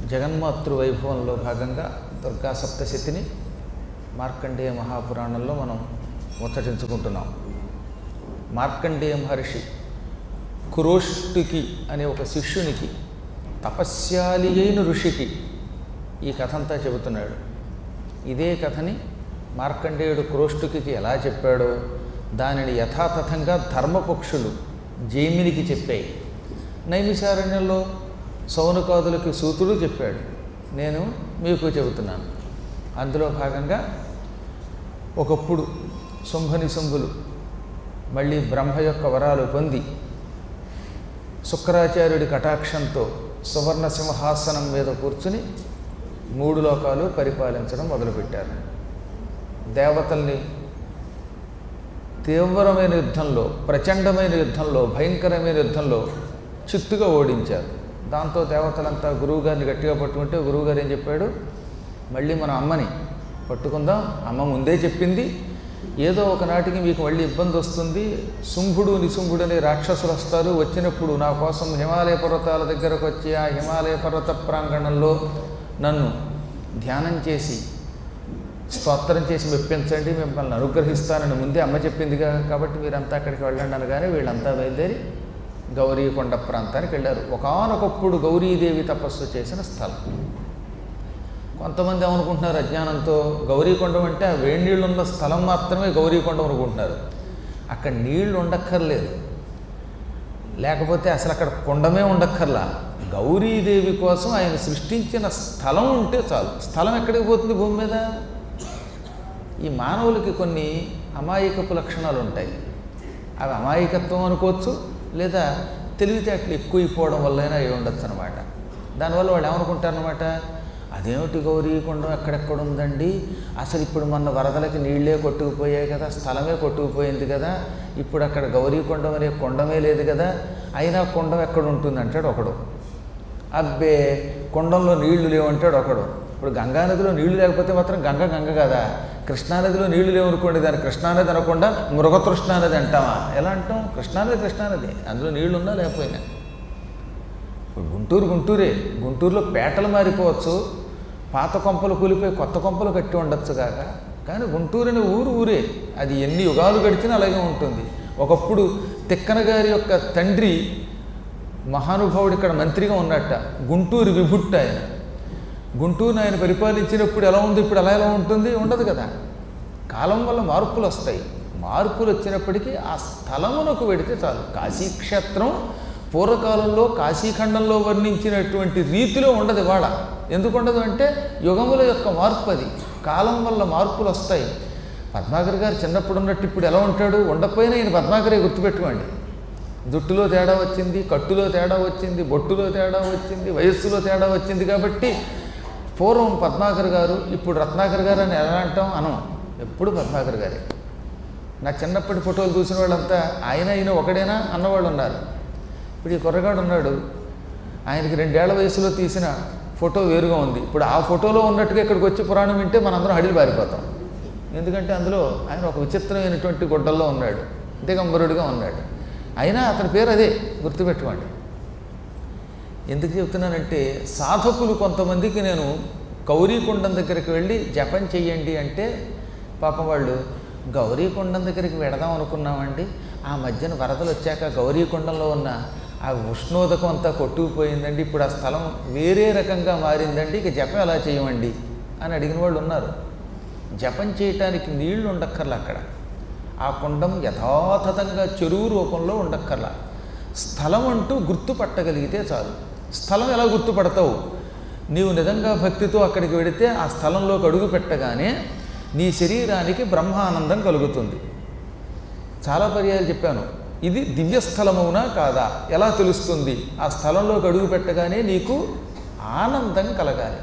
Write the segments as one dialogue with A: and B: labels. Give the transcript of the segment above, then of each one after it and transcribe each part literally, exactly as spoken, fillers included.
A: జగన్మాతృ వైభవంలో భాగంగా దుర్గా సప్తశతిని మార్కండేయ మహాపురాణంలో మనం ముచ్చటించుకుంటున్నాం. మార్కండేయ మహర్షి కురోష్టుకి అనే ఒక శిష్యునికి, తపస్యాలి అయిన ఋషికి ఈ కథంతా చెబుతున్నాడు. ఇదే కథని మార్కండేయుడు కురోష్టుకి ఎలా చెప్పాడో దానిని యథాతథంగా ధర్మపక్షులు జైమినికి చెప్పాయి. నైమిషారణ్యంలో సౌనకాదులకి సూతుడు చెప్పాడు. నేను మీకు చెబుతున్నాను. అందులో భాగంగా ఒకప్పుడు శుంభని శుంభులు మళ్ళీ బ్రహ్మ యొక్క వరాలు పొంది శుక్రాచార్యుడి కటాక్షంతో సువర్ణ సింహాసనం మీద కూర్చుని మూడు లోకాలు పరిపాలించడం మొదలుపెట్టారు. దేవతల్ని తీవ్రమైన యుద్ధంలో, ప్రచండమైన యుద్ధంలో, భయంకరమైన యుద్ధంలో చిత్తుగా ఓడించారు. దాంతో దేవతలంతా గురువుగారిని గట్టిగా పట్టుకుంటే గురువుగారు ఏం చెప్పాడు, మళ్ళీ మన అమ్మని పట్టుకుందాం, అమ్మ ముందే చెప్పింది, ఏదో ఒకనాటికి మీకు మళ్ళీ ఇబ్బంది వస్తుంది, శుంభుడు నిశుంభుడు అనే రాక్షసులు వస్తారు, వచ్చినప్పుడు నా కోసం హిమాలయ పర్వతాల దగ్గరకు వచ్చి ఆ హిమాలయ పర్వత ప్రాంగణంలో నన్ను ధ్యానం చేసి స్తోత్రం చేసి మెప్పించండి, మిమ్మల్ని అనుగ్రహిస్తానని ముందే అమ్మ చెప్పిందిగా, కాబట్టి మీరంతా అక్కడికి వెళ్ళండి అనగానే వీళ్ళంతా బయలుదేరి గౌరీకొండ ప్రాంతానికి వెళ్ళారు. ఒకానొకప్పుడు గౌరీదేవి తపస్సు చేసిన స్థలం. కొంతమంది ఏమనుకుంటున్నారు అజ్ఞానంతో, గౌరీకొండం అంటే ఆ వేడి నీళ్ళు ఉన్న స్థలం మాత్రమే గౌరీకొండం అనుకుంటున్నారు. అక్కడ నీళ్లు ఉండక్కర్లేదు, లేకపోతే అసలు అక్కడ కొండమే ఉండక్కర్లా. గౌరీదేవి కోసం ఆయన సృష్టించిన స్థలం ఉంటే చాలు. స్థలం ఎక్కడికి పోతుంది భూమి మీద? ఈ మానవులకి కొన్ని అమాయకపు లక్షణాలు ఉంటాయి. అవి అమాయకత్వం అనుకోవచ్చు, లేదా తెలివితేటలు ఎక్కువైపోవడం వల్లైనా అయి ఉండొచ్చు అనమాట. దానివల్ల వాళ్ళు ఏమనుకుంటారనమాట, అదేమిటి గౌరీకొండం ఎక్కడెక్కడ ఉందండి, అసలు ఇప్పుడు మన వరదలకి నీళ్ళే కొట్టుకుపోయాయి కదా, స్థలమే కొట్టుకుపోయింది కదా, ఇప్పుడు అక్కడ గౌరీకొండం అనే కొండమే లేదు కదా, అయినా కొండం ఎక్కడ ఉంటుంది అంటాడు ఒకడు. అబ్బే కొండంలో నీళ్లు లేవంటాడు ఒకడు. ఇప్పుడు గంగానదిలో నీళ్లు లేకపోతే మాత్రం గంగ గంగ కదా, కృష్ణానదిలో నీళ్లు లేవనుకోండి దాన్ని కృష్ణానది అనకుండా మృగతృష్ణానది అంటామా? ఎలా అంటాం? కృష్ణానది కృష్ణానది, అందులో నీళ్లు ఉన్నా లేకపోయినా. ఇప్పుడు గుంటూరు గుంటూరే, గుంటూరులో పేటలు మారిపోవచ్చు, పాత కొంపలు కూలిపోయి కొత్త కొంపలు కట్టి ఉండొచ్చు కాక, కానీ గుంటూరుని ఊరు ఊరే, అది ఎన్ని యుగాలు గడిచినా అలాగే ఉంటుంది. ఒకప్పుడు తిక్కన గారి యొక్క తండ్రి మహానుభావుడు ఇక్కడ మంత్రిగా ఉన్నట్ట, గుంటూరు విభుట్ట ఆయన. గుంటూరుని ఆయన పరిపాలించినప్పుడు ఎలా ఉంది, ఇప్పుడు అలా ఎలా ఉంటుంది? ఉండదు కదా. కాలం వల్ల మార్పులు వస్తాయి. మార్పులు వచ్చినప్పటికీ ఆ స్థలమునకు వెడితే చాలు. కాశీక్షేత్రం పూర్వకాలంలో కాశీఖండంలో వర్ణించినటువంటి రీతిలో ఉండదు ఇవాళ. ఎందుకు ఉండదు అంటే యుగముల యొక్క మార్పు అది. కాలం వల్ల మార్పులు వస్తాయి. పద్మాకర్ గారు చిన్నప్పుడు ఉన్నట్టు ఇప్పుడు ఎలా ఉంటాడు? ఉండకపోయినా ఈయన పద్మాకరే గుర్తుపెట్టుకోండి. జుట్టులో తేడా వచ్చింది, కట్టులో తేడా వచ్చింది, బొట్టులో తేడా వచ్చింది, వయస్సులో తేడా వచ్చింది. కాబట్టి పూర్వం పద్మాకర్ గారు, ఇప్పుడు రత్నాకర్ గారు అని ఎలా అంటాం? అనం. ఎప్పుడు పద్మాకర్ గారే. నా చిన్నప్పటి ఫోటోలు చూసిన వాళ్ళంతా ఆయన ఈయన ఒకడేనా అన్నవాళ్ళు ఉన్నారు. ఇప్పుడు ఈ కుర్రగాడు ఉన్నాడు, ఆయనకి రెండేళ్ల వయసులో తీసిన ఫోటో వేరుగా ఉంది. ఇప్పుడు ఆ ఫోటోలో ఉన్నట్టుగా ఇక్కడికి వచ్చి పురాణం వింటే మనందరం హడిలు పారిపోతాం. ఎందుకంటే అందులో ఆయన ఒక విచిత్రమైనటువంటి గుడ్డల్లో ఉన్నాడు, దిగంబరుడిగా ఉన్నాడు. అయినా అతని పేరు అదే, గుర్తుపెట్టుకోండి. ఎందుకు చెప్తున్నానంటే, సాధకులు కొంతమందికి నేను గౌరీకొండం దగ్గరికి వెళ్ళి జపం చెయ్యండి అంటే పాపం వాళ్ళు గౌరీకొండం దగ్గరికి వెడదాం అనుకున్నామండి, ఆ మధ్యన వరదలు వచ్చాక గౌరీకొండంలో ఉన్న ఆ ఉష్ణోదకం అంతా కొట్టుకుపోయిందండి, ఇప్పుడు ఆ స్థలం వేరే రకంగా మారిందండి, ఇక జపం ఎలా చేయమండి అని అడిగిన వాళ్ళు ఉన్నారు. జపం చేయటానికి నీళ్లు ఉండక్కర్లా అక్కడ. ఆ కుండం యథాతథంగా చెరువు రూపంలో ఉండక్కర్లా. స్థలం అంటూ గుర్తుపట్టగలిగితే చాలు. స్థలం ఎలా గుర్తుపడతావు? నీవు నిజంగా భక్తితో అక్కడికి వెడితే ఆ స్థలంలోకి అడుగు పెట్టగానే నీ శరీరానికి బ్రహ్మానందం కలుగుతుంది. చాలా పర్యాయాలు చెప్పాను, ఇది దివ్యస్థలమవునా కాదా ఎలా తెలుస్తుంది? ఆ స్థలంలోకి అడుగు పెట్టగానే నీకు ఆనందం కలగాలి,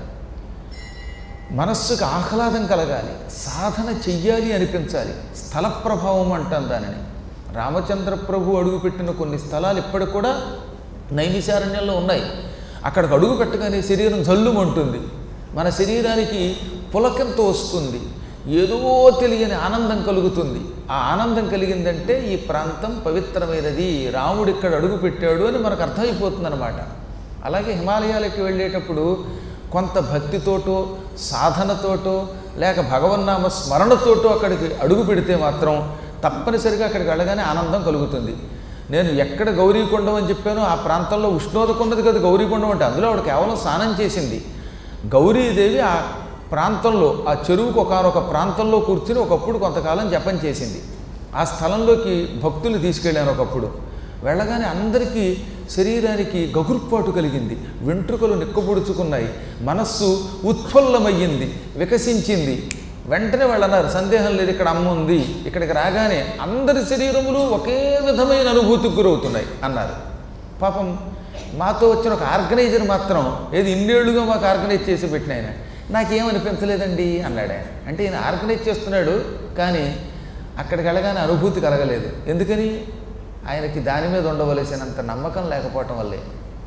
A: మనస్సుకు ఆహ్లాదం కలగాలి, సాధన చెయ్యాలి అనిపించాలి. స్థల ప్రభావం అంటాం దానిని. రామచంద్ర ప్రభు అడుగుపెట్టిన కొన్ని స్థలాలు ఇప్పటికి కూడా నైమిషారణ్యంలో ఉన్నాయి. అక్కడికి అడుగు పెట్టగానే శరీరం జల్లుమంటుంది, మన శరీరానికి పులకింత వస్తుంది, ఏదో తెలియని ఆనందం కలుగుతుంది. ఆ ఆనందం కలిగిందంటే ఈ ప్రాంతం పవిత్రమైనది, రాముడు ఇక్కడ అడుగు పెట్టాడు అని మనకు అర్థమైపోతుంది అన్నమాట. అలాగే హిమాలయాలకి వెళ్ళేటప్పుడు కొంత భక్తితోటో సాధనతోటో లేక భగవన్నామ స్మరణతోటో అక్కడికి అడుగు పెడితే మాత్రం తప్పనిసరిగా అక్కడికి వెళ్ళగానే ఆనందం కలుగుతుంది. నేను ఎక్కడ గౌరీకొండం అని చెప్పానో ఆ ప్రాంతంలో ఉష్ణోదకం ఉన్నది కదా గౌరీకొండం అంటే, అందులో ఆవిడ కేవలం స్నానం చేసింది. గౌరీదేవి ఆ ప్రాంతంలో ఆ చెరువుకు ఒకనొక ప్రాంతంలో కూర్చుని ఒకప్పుడు కొంతకాలం జపం చేసింది. ఆ స్థలంలోకి భక్తులు తీసుకెళ్ళాను ఒకప్పుడు. వెళ్ళగానే అందరికీ శరీరానికి గగుర్పాటు కలిగింది, వెంట్రుకలు నిక్కబొడుచుకున్నాయి, మనస్సు ఉత్ఫుల్లమయ్యింది, వికసించింది. వెంటనే వాళ్ళు అన్నారు, సందేహం లేదు ఇక్కడ అమ్మ ఉంది. ఇక్కడికి రాగానే అందరి శరీరములు ఒకే విధమైన అనుభూతికి గురవుతున్నాయి అన్నారు. పాపం మాతో వచ్చిన ఒక ఆర్గనైజర్ మాత్రం ఏది ఇన్నేళ్లుగా మాకు ఆర్గనైజ్ చేసి పెట్టిన ఆయన, నాకేమనిపించలేదండి అన్నాడు ఆయన. అంటే ఈయన ఆర్గనైజ్ చేస్తున్నాడు కానీ అక్కడికి వెళ్ళగానే అనుభూతి కలగలేదు. ఎందుకని? ఆయనకి దాని మీద ఉండవలసినంత నమ్మకం లేకపోవటం వల్లే.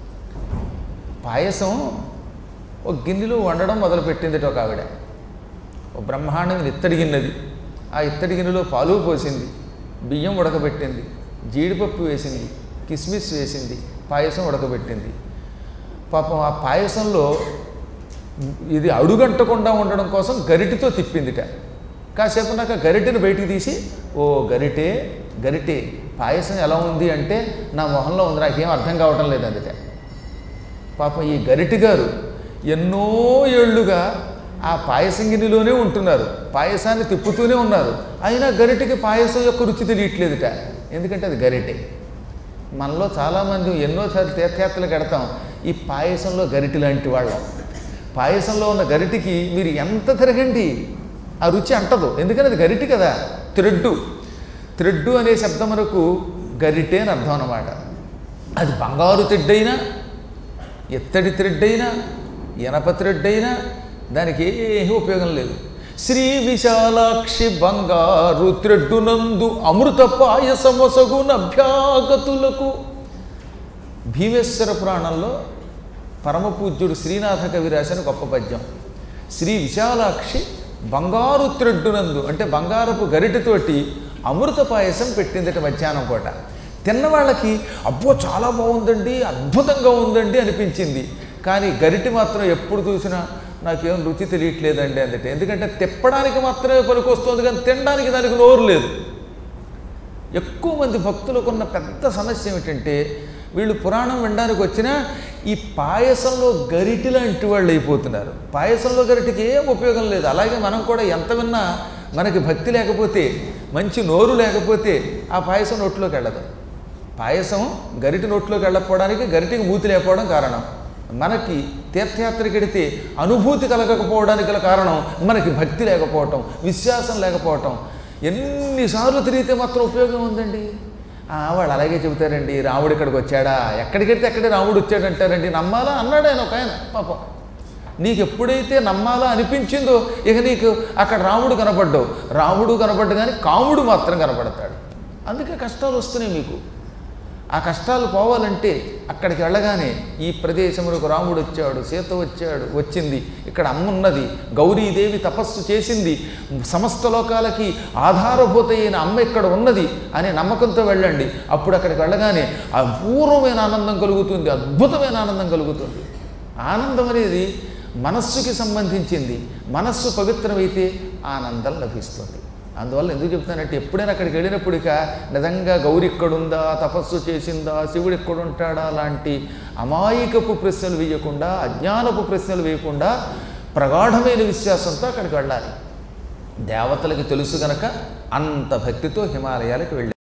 A: పాయసం ఒక గిన్నెలో వండడం మొదలుపెట్టింది ఒక ఆవిడ. ఒక బ్రహ్మాండమైన ఇత్తడి గిన్నెది. ఆ ఇత్తడి గిన్నెలో పాలు పోసింది, బియ్యం ఉడకబెట్టింది, జీడిపప్పు వేసింది, కిస్మిస్ వేసింది, పాయసం ఉడకబెట్టింది. పాపం ఆ పాయసంలో ఇది అడుగంటకుండా ఉండడం కోసం గరిటితో తిప్పిందిట. కాసేపు నాకు గరిటెని బయటికి తీసి, ఓ గరిటే గరిటే పాయసం ఎలా ఉంది అంటే నా మొహంలో ఉంది, నాకేం అర్థం కావటం లేదు అందుకే. పాపం ఈ గరిటి గారు ఎన్నో ఏళ్లుగా ఆ పాయసం గిన్నెలోనే ఉంటున్నారు, పాయసాన్ని తిప్పుతూనే ఉన్నారు, అయినా గరిటెకి పాయసం యొక్క రుచి తెలియట్లేదుట. ఎందుకంటే అది గరిటె. మనలో చాలామంది ఎన్నోసార్లు తీర్థయాత్రలకు ఎడతాం, ఈ పాయసంలో గరిటె లాంటి వాళ్ళం. పాయసంలో ఉన్న గరిటికి మీరు ఎంత తిరగండి ఆ రుచి అంటదు, ఎందుకని అది గరిటి కదా. త్రెడ్డు త్రెడ్డు అనే శబ్దం మనకు గరిటే అని అర్థం అన్నమాట. అది బంగారు త్రెడ్డైనా, ఎత్తడి త్రెడ్డైనా, ఎనప త్రెడ్డైనా దానికి ఏమీ ఉపయోగం లేదు. శ్రీ విశాలాక్షి బంగారు త్రెడ్డునందు అమృత పాయసమొసగున అభ్యాగతులకు. భీమేశ్వర పురాణంలో పరమపూజ్యుడు శ్రీనాథ కవి రాసిన గొప్ప పద్యం. శ్రీ విశాలాక్షి బంగారు త్రెడ్డునందు అంటే బంగారపు గరిటెతోటి అమృత పాయసం పెట్టిందట మధ్యాహ్నం పూట. తిన్నవాళ్ళకి అబ్బో చాలా బాగుందండి, అద్భుతంగా ఉందండి అనిపించింది. కానీ గరిటె మాత్రం ఎప్పుడు చూసినా నాకేం రుచి తెలియట్లేదండి అందట. ఎందుకంటే తిప్పడానికి మాత్రమే పనికొస్తుంది కానీ తినడానికి దానికి నోరు లేదు. ఎక్కువ మంది భక్తులకున్న పెద్ద సమస్య ఏమిటంటే వీళ్ళు పురాణం వినడానికి వచ్చినా ఈ పాయసంలో గరిటె లాంటి వాళ్ళు అయిపోతున్నారు. పాయసంలో గరిటెకి ఏం ఉపయోగం లేదు. అలాగే మనం కూడా ఎంత విన్నా మనకి భక్తి లేకపోతే, మంచి నోరు లేకపోతే ఆ పాయసం నోట్లోకి వెళ్ళదు. పాయసం గరిటె నోట్లోకి వెళ్ళకపోవడానికి గరిటెకి మూతి లేకపోవడం కారణం. మనకి తీర్థయాత్రకి వెడితే అనుభూతి కలగకపోవడానికి గల కారణం మనకి భక్తి లేకపోవటం, విశ్వాసం లేకపోవటం. ఎన్నిసార్లు తిరిగితే మాత్రం ఉపయోగం ఉందండి. వాళ్ళు అలాగే చెబుతారండి, రాముడు ఇక్కడికి వచ్చాడా, ఎక్కడికి వెళ్తే అక్కడే రాముడు వచ్చాడంటారండి. నమ్మాలా అన్నాడు ఆయన ఒక ఆయన. పాపం నీకు ఎప్పుడైతే నమ్మాలా అనిపించిందో ఇక నీకు అక్కడ రాముడు కనపడ్డావు. రాముడు కనపడ్డు కానీ కాముడు మాత్రం కనపడతాడు. అందుకే కష్టాలు వస్తున్నాయి మీకు. ఆ కష్టాలు పోవాలంటే అక్కడికి వెళ్ళగానే ఈ ప్రదేశములకు రాముడు వచ్చాడు, సీత వచ్చాడు వచ్చింది, ఇక్కడ అమ్మున్నది, గౌరీదేవి తపస్సు చేసింది, సమస్త లోకాలకి ఆధారభూత అయిన అమ్మ ఇక్కడ ఉన్నది అనే నమ్మకంతో వెళ్ళండి. అప్పుడు అక్కడికి వెళ్ళగానే అపూర్వమైన ఆనందం కలుగుతుంది, అద్భుతమైన ఆనందం కలుగుతుంది. ఆనందం అనేది మనస్సుకి సంబంధించింది. మనస్సు పవిత్రమైతే ఆనందం లభిస్తుంది. అందువల్ల ఎందుకు చెప్తానంటే ఎప్పుడైనా అక్కడికి వెళ్ళినప్పుడు ఇక నిజంగా గౌరి ఇక్కడుందా, తపస్సు చేసిందా, శివుడు ఎక్కడుంటాడా లాంటి అమాయకపు ప్రశ్నలు వేయకుండా, అజ్ఞానపు ప్రశ్నలు వేయకుండా ప్రగాఢమైన విశ్వాసంతో అక్కడికి వెళ్ళాలి. దేవతలకి తెలుసు గనక అంత భక్తితో హిమాలయాలకు వెళ్ళారు.